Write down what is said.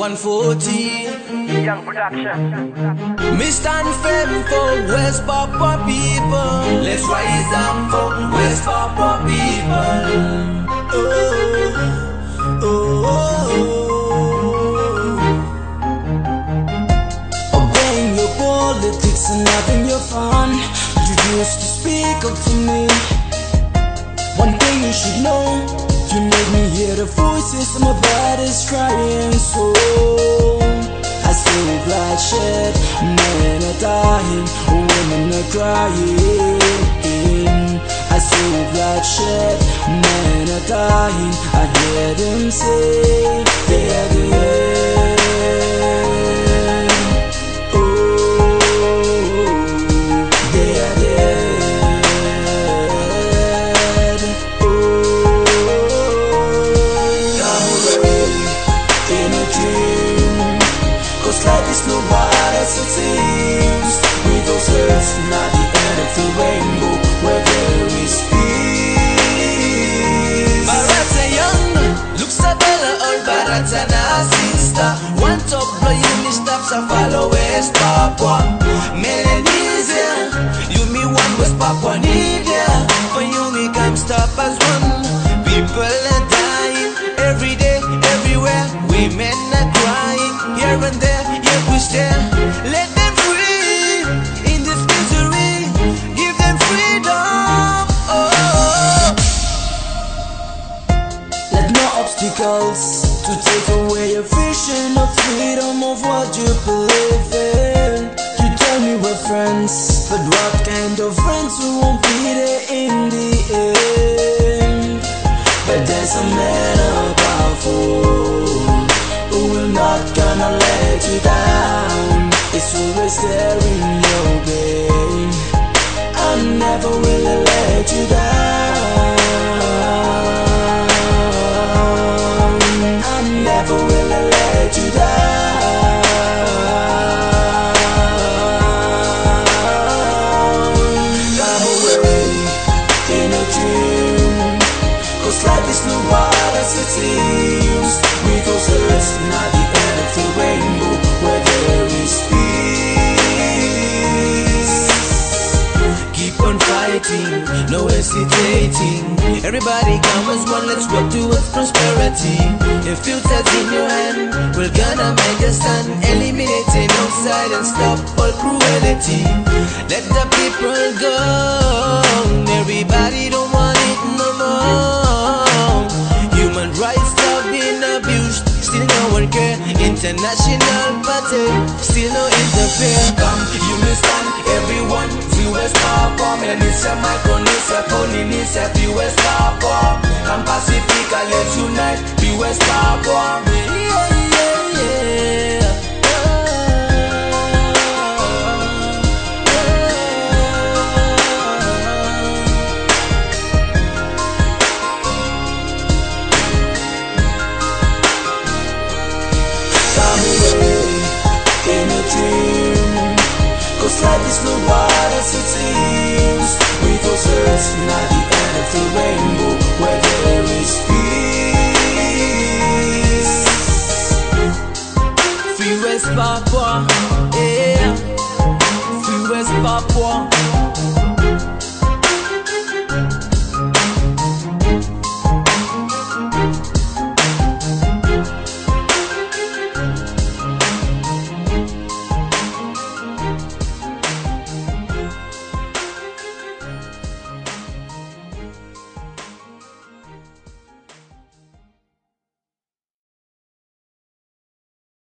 140. Young production. Me stand firm for West Papa people. Let's rise up for West Papa people. Oh, oh, oh. Obeying your politics and having your fun. You used to speak up for me. One thing you should know, you made me hear the voices of my body's crying soul. I see bloodshed, men are dying, women are crying. I see bloodshed, men are dying. I hear them say they're the end. Oh, they're dead. Oh, I'm away in a dream. 'Cause life is no what as it seems. We go searching at the end of the rainbow where there is peace. Barata young, looks a bella old Barata na sister. One top blow you me stops a follow West Papua. Melanesia, you me one West Papua Nivea. For you me come stop as one. People are dying every day, everywhere. Women are crying here and there, yet we stare. Let them free in this misery. Give them freedom. Oh, let no obstacles to take away your vision of freedom of what you believe in. You tell me we're friends, but what kind of friends who won't be there in the end? But there's a man powerful who will not gonna let you down. It's always there in your way. I never will let you down. I never will let you down. I'm away in a dream. 'Cause life is no what as it seems. We go searching at the end of the rainbow where there is peace. Keep on fighting, no hesitating. Everybody come as one, let's work towards prosperity. If future's in your hand, we're gonna make a stand. Eliminating outside and stop all cruelty. Let the people go. Everybody don't want it no more. Human rights have been abused, still no one care. International pattern, still no interfere. Come, you may stand, everyone. Free West Papua, Melanesia, Micronesia, Polynesia. Free West Papua, come Pacifica, let's unite. Free West Papua. Yeah, yeah, yeah. Life is no what as it seems. We go searching at the end of the rainbow where there is peace. Free West Papua, yeah. Free West Papua.